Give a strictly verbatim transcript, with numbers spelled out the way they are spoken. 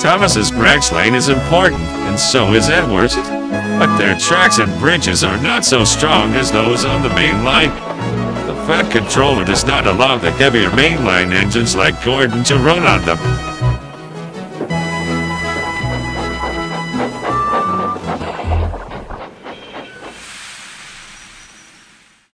Thomas's branch lane is important, and so is Edwards, but their tracks and bridges are not so strong as those on the main line. The Fat Controller does not allow the heavier mainline engines like Gordon to run on them.